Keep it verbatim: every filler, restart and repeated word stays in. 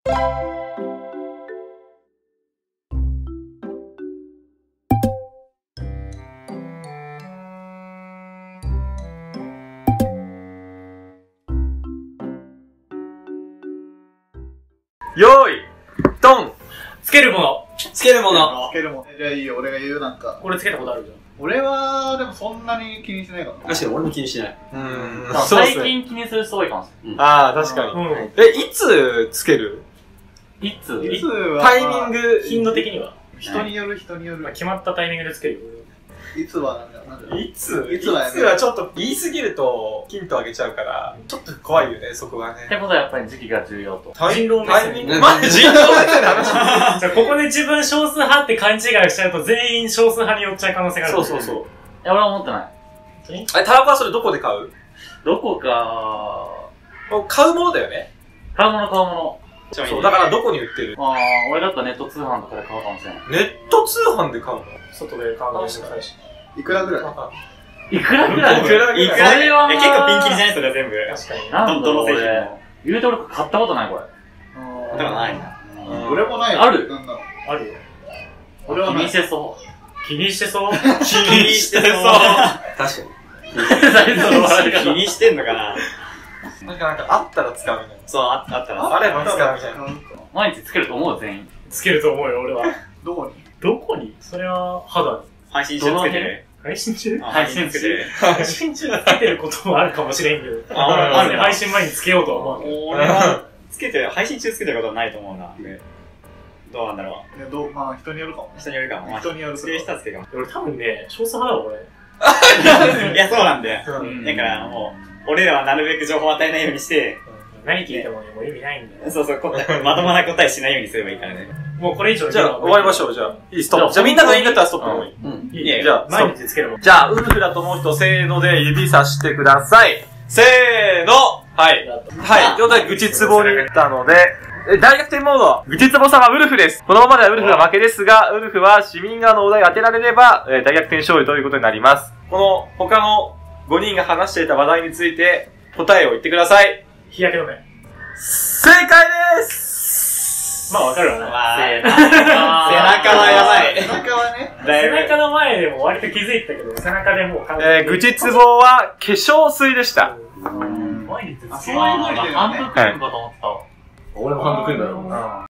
よーいドン。 つけるもの。 つけるもの。 つけるもの。じゃあいいよ、俺が言うなんか。 俺つけたことあるじゃん。 俺は、でもそんなに気にしないかな。 確かに俺も気にしない。 うーん。 最近気にする人多いかもしれない。 ああ、確かに。え、いつつける？ いついつはタイミング。 頻度的には人による人による。 決まったタイミングでつけるよ。 いつはなんだなんだいついつはやめいつはちょっと言い過ぎるとヒントあげちゃうから、ちょっと怖いよね、そこがね。 ってことはやっぱり時期が重要と。 タイ人狼目線タイミング。マジ人狼目線の話。 じゃあここで自分少数派って勘違いしちゃうと全員少数派に寄っちゃう可能性がある。 そうそうそう。 いや、俺は思ってない。 え、タバコはそれどこで買う？ どこか、 買うものだよね。 買うもの買うもの。 そう、だからどこに売ってる？ ああ、俺だったらネット通販とかで買うかもしれない。 ネット通販で買うの？ 外で買うのも難しい。 いくらぐらいいくらぐらい？ いくらぐらい？ それはえ、結構ピンキリじゃないそれは全部。 確かに。 なんだろう、 どの製品俺も。 言うて俺買ったことない、これ。 だからないな。 俺もないよ。 あるなんだろう。 あるよ。 俺はない気にし。てそう。 気にしてそう。 気にしてそう。 確かに。 最初の笑い方気にしてんのかな。 なんかなんかあったら使うみたいそう、ああったら。 な。あれば使うみたいな。 毎日つけると思う、全員。 つけると思うよ、俺は。 どこにどこに？それは肌に。 配信中つけてる。 配信中？ あ配信つけてる。 配信中つけてることもあるかもしれんけど。 あ俺あるな配信前につけようとは思う。 俺は、つけてる、配信中つけてることはないと思うな。どうなんだろいや、どう、まあ人によるかも。 う。人によるかも。 人によるつける人はつけるかも。 俺多分ね、少数派だわ、俺。 いや、そうなんだよ。 うんだからもう、俺らはなるべく情報を与えないようにして、 何聞いてもね、もう意味ないんだよ。 そうそう、答え、まともな答えしないようにすればいいからね。 もうこれ以上じゃあ終わりましょう、じゃあ。いい、ストップ。じゃあみんながいいんだったらストップでもいい。 うん。 いいいやじゃあ、 毎日つけるもん。 じゃあ、ウルフだと思う人、せーので指さしてください。せーのはい。はい。ということで、愚痴ツボに行ったので、え大逆転モード、愚痴ツボ様ウルフです。このままではウルフが負けですが、ウルフは市民側のお題を当てられれば、えー大逆転勝利ということになります。この他のごにんが話していた話題について答えを言ってください。 日焼け止め。 正解ですまあわかるわな。 まあ、 背背中はやばい。 背中はね、 背だいぶ。 中の前でも割と気づいてたけど、背中でもう完えー、愚痴ツボは化粧水でした。 毎日つける。 あそういうのにハンドクリームかと思ってたわ。 俺もハンドクリームだよ。